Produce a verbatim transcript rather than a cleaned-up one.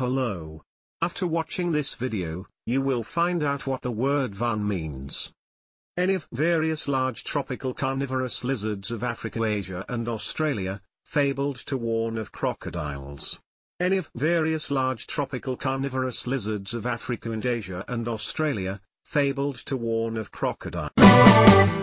Hello. After watching this video, you will find out what the word Varan means. Any of various large tropical carnivorous lizards of Africa, Asia and Australia, fabled to warn of crocodiles. Any of various large tropical carnivorous lizards of Africa and Asia and Australia, fabled to warn of crocodiles.